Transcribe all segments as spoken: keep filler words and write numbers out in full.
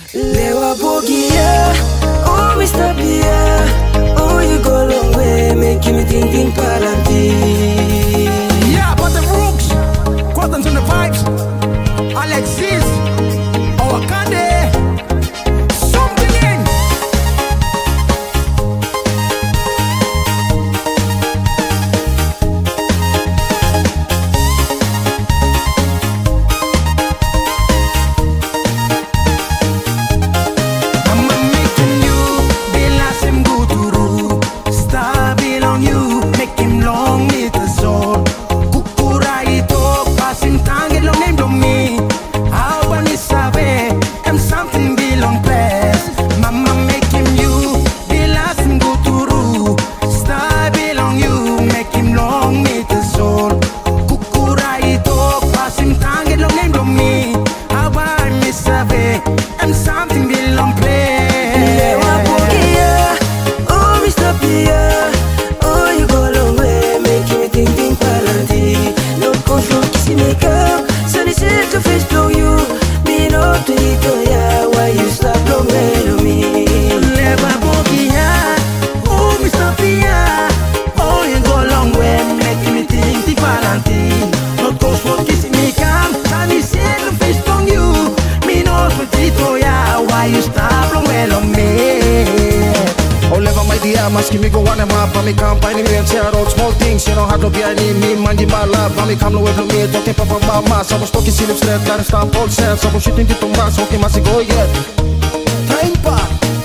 Lewa Bogia, oh Mister Pia, oh you go long way, making me think think palanti. Yeah, but the rooks, Quattons on the vibes, Alexis, oh Akande, something in. Maski mi go wane ma pa mi campaign mi and share out small things. You know how to be any me mandi bala pa mi kam no weblo mi toke pa pa ba ma sa stoki silip straight dar stamp all sense so shooting to ma so ke masi go yet. Time pa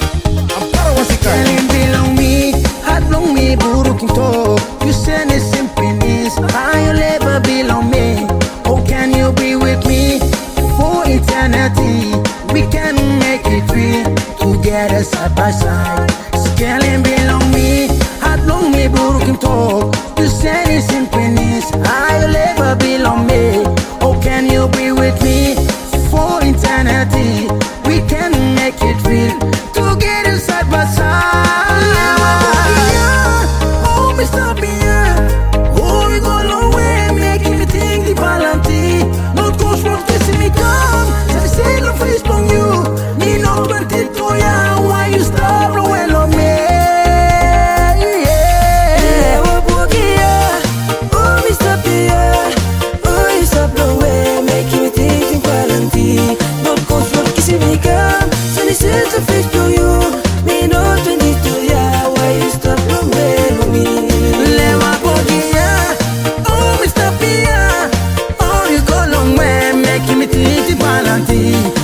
am para wasika Can't belong me, hat long me buru kinto. You send it simply how you never belong me. Oh can you be with me for eternity? We can make it real together side by side. Can't belong me, hat long me broken talk. You said it's in penis, I'll never belong me. Oh, can you be with me for eternity? We can make it real together side by side. Oh, Mister Pia, oh, we go a long way, making me think the palanti. Not cause from kissing me come, I say no face on you. Me not twenty to ya, why you stop blowing on me? Valentine.